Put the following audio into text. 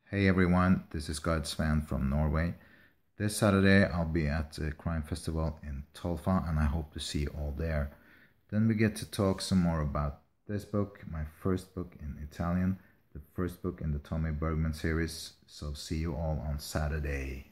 Hey everyone, this is Gard Sveen from Norway. This Saturday I'll be at the crime festival in Tolfa and I hope to see you all there. Then we get to talk some more about this book, my first book in Italian, the first book in the Tommy Bergman series. So see you all on Saturday.